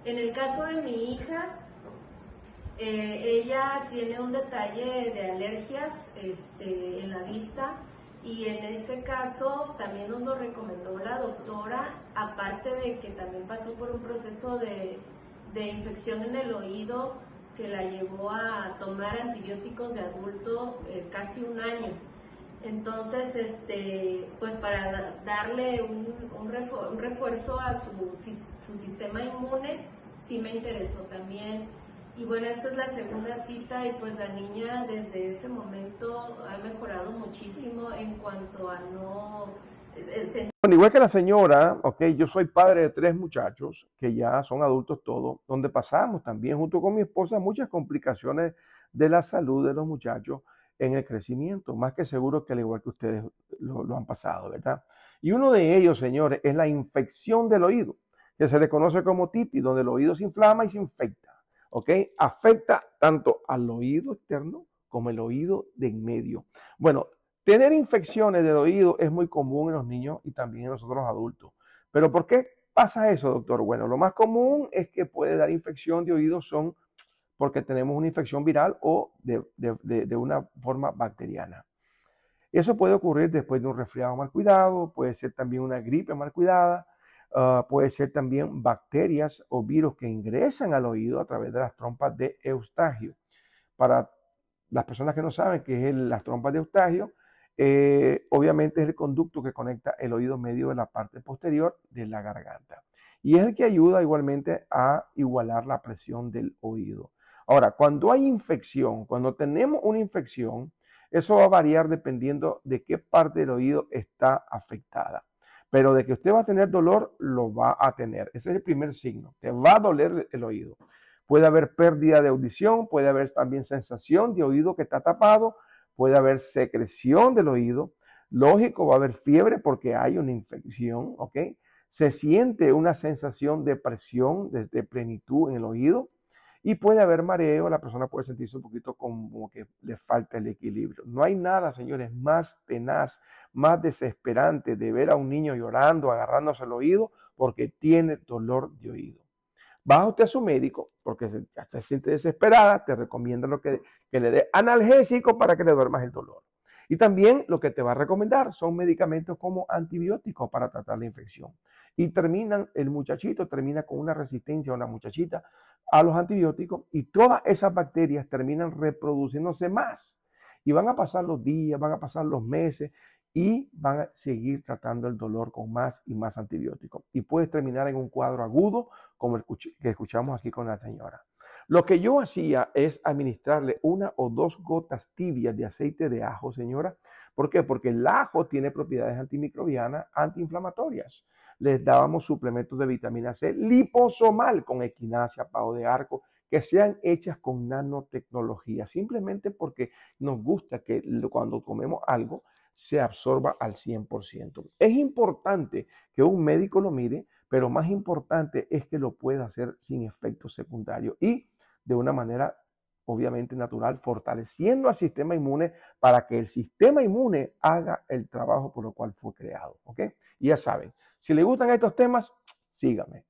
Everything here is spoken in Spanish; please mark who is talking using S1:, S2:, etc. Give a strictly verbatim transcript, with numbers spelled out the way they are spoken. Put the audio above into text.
S1: En el caso de mi hija, eh, ella tiene un detalle de alergias este, en la vista, y en ese caso también nos lo recomendó la doctora, aparte de que también pasó por un proceso de, de infección en el oído que la llevó a tomar antibióticos de adulto eh, casi un año. Entonces, este, pues para darle un, un, refuerzo, un refuerzo a su, su sistema inmune, sí me interesó también. Y bueno, esta es la segunda cita y pues la niña desde ese momento ha mejorado muchísimo en cuanto a no...
S2: Bueno, igual que la señora, ok, yo soy padre de tres muchachos que ya son adultos todos, donde pasamos también junto con mi esposa muchas complicaciones de la salud de los muchachos en el crecimiento, más que seguro que al igual que ustedes lo, lo han pasado, ¿verdad? Y uno de ellos, señores, es la infección del oído, que se le conoce como tipi, donde el oído se inflama y se infecta, ¿ok? Afecta tanto al oído externo como el oído de en medio. Bueno, tener infecciones del oído es muy común en los niños y también en nosotros los adultos. ¿Pero por qué pasa eso, doctor? Bueno, lo más común es que puede dar infección de oído son porque tenemos una infección viral o de, de, de, de una forma bacteriana. Eso puede ocurrir después de un resfriado mal cuidado, puede ser también una gripe mal cuidada, uh, puede ser también bacterias o virus que ingresan al oído a través de las trompas de Eustagio. Para las personas que no saben qué es el, las trompas de Eustagio, eh, obviamente es el conducto que conecta el oído medio de la parte posterior de la garganta. Y es el que ayuda igualmente a igualar la presión del oído. Ahora, cuando hay infección, cuando tenemos una infección, eso va a variar dependiendo de qué parte del oído está afectada. Pero de que usted va a tener dolor, lo va a tener. Ese es el primer signo. Te va a doler el oído. Puede haber pérdida de audición, puede haber también sensación de oído que está tapado, puede haber secreción del oído. Lógico, va a haber fiebre porque hay una infección, ¿ok? Se siente una sensación de presión, de, de plenitud en el oído. Y puede haber mareo, la persona puede sentirse un poquito como que le falta el equilibrio. No hay nada, señores, más tenaz, más desesperante de ver a un niño llorando, agarrándose el oído porque tiene dolor de oído. Baja usted a su médico porque se, ya se siente desesperada, te recomienda lo que, que le dé analgésico para que le duermas el dolor. Y también lo que te va a recomendar son medicamentos como antibióticos para tratar la infección. Y terminan, el muchachito termina con una resistencia o una muchachita a los antibióticos y todas esas bacterias terminan reproduciéndose más. Y van a pasar los días, van a pasar los meses y van a seguir tratando el dolor con más y más antibióticos. Y puedes terminar en un cuadro agudo como el que escuchamos aquí con la señora. Lo que yo hacía es administrarle una o dos gotas tibias de aceite de ajo, señora. ¿Por qué? Porque el ajo tiene propiedades antimicrobianas, antiinflamatorias. Les dábamos suplementos de vitamina C liposomal con equinacia, pavo de arco, que sean hechas con nanotecnología, simplemente porque nos gusta que cuando comemos algo se absorba al cien por ciento. Es importante que un médico lo mire, pero más importante es que lo pueda hacer sin efectos secundarios y de una manera obviamente natural, fortaleciendo al sistema inmune para que el sistema inmune haga el trabajo por lo cual fue creado. ¿Ok? Y ya saben, si les gustan estos temas, síganme.